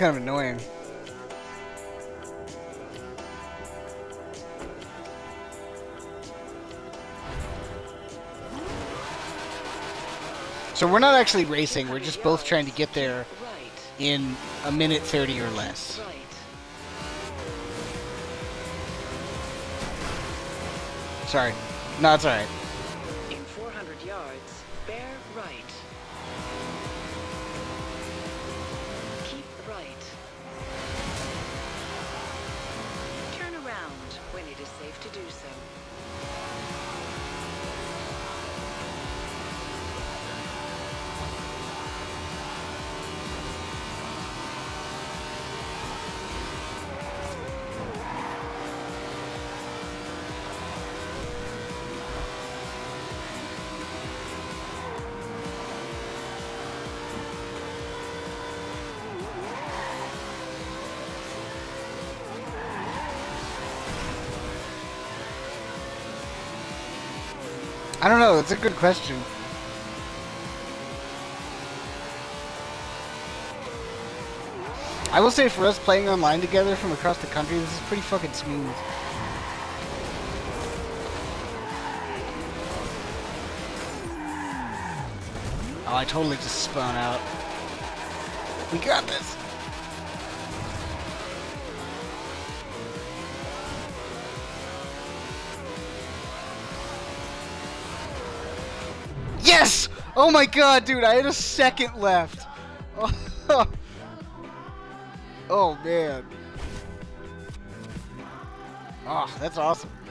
Kind of annoying. So we're not actually racing, we're just both trying to get there in a minute 30 or less. Sorry. No, it's alright. In 400 yards, bear right. Keep right. Turn around when it is safe to do so. I don't know, it's a good question. I will say for us playing online together from across the country, this is pretty fucking smooth. Oh, I totally just spun out. We got this! Yes! Oh my god, dude, I had a second left. Oh, oh man. Oh, that's awesome.